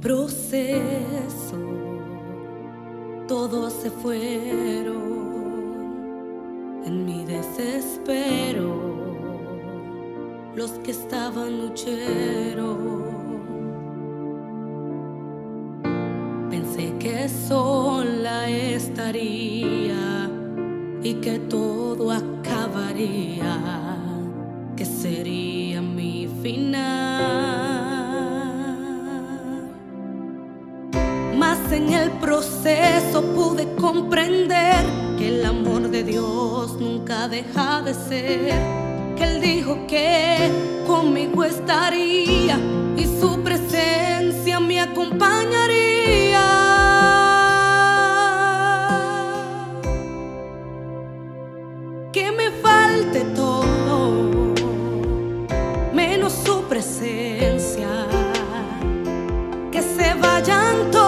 proceso todos se fueron en mi desespero, los que estaban lucheros. Pensé que sola estaría y que todo acabaría, que sería mi final. Mas en el proceso pude comprender que el amor de Dios nunca deja de ser, que Él dijo que conmigo estaría y su presencia me acompañaría. Que me falte todo menos su presencia, que se vayan todos